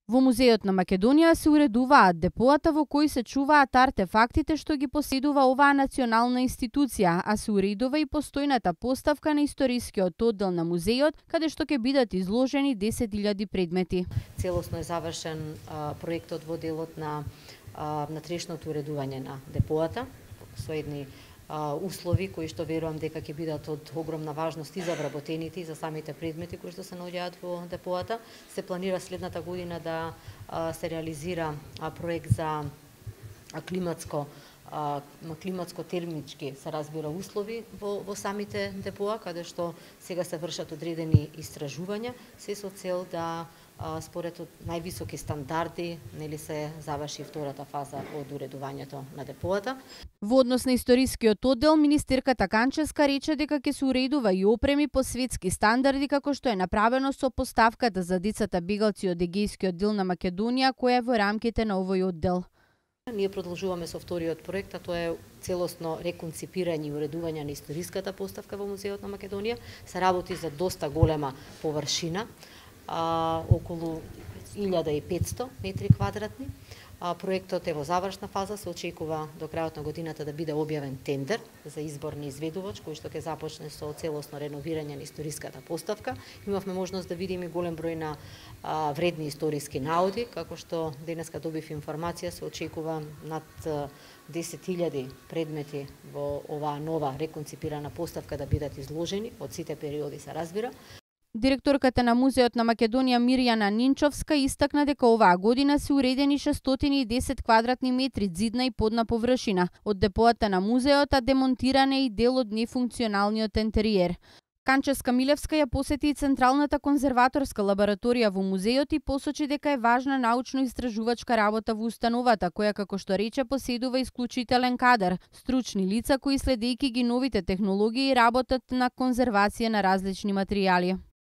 Во Музеот на Македонија се уредуваат депоата во кои се чуваат артефактите што ги поседува оваа национална институција, а се уредува и постојната поставка на историскиот оддел на музеот, каде што ќе бидат изложени 10.000 предмети. Целосно е завршен проектот во делот на внатрешното уредување на депоата со едни услови кои што верувам дека ќе бидат од огромна важност и за вработените и за самите предмети кои што се наоѓаат во депоата. Се планира следната година да се реализира проект за климатско-термички се разбира услови во самите депоа, каде што сега се вршат одредени истражувања, се со цел да според највисоки стандарди се заврши втората фаза од уредувањето на депоата. Во однос на историскиот оддел, министерката Канчевска рече дека ќе се уредува и опреми по светски стандарди, како што е направено со поставката за децата бегалци од Егејскиот дел на Македонија, која е во рамките на овој оддел. Ние продолжуваме со вториот проект, а тоа е целосно реконципирање и уредување на историската поставка во Музеот на Македонија. Се работи за доста голема површина, околу 1500 метри квадратни. Проектот е во завршна фаза, се очекува до крајот на годината да биде објавен тендер за избор на изведувач, кој што ќе започне со целосно реновирање на историската поставка. Имавме можност да видиме голем број на вредни историски наоди, како што денеска добив информација, се очекува над 10.000 предмети во оваа нова реконципирана поставка да бидат изложени од сите периоди, се разбира. Директорката на Музеот на Македонија Мирјана Нинчовска истакна дека оваа година се уредени 610 квадратни метри зидна и подна површина од депоата на музеот, а демонтиран е и дел од нефункционалниот интериер. Канчевска Милевска ја посети и Централната конзерваторска лабораторија во музеот и посочи дека е важна научно-истражувачка работа во установата, која, како што рече, поседува исклучителен кадар, стручни лица кои следејќи ги новите технологии работат на конзервација на различни материјали.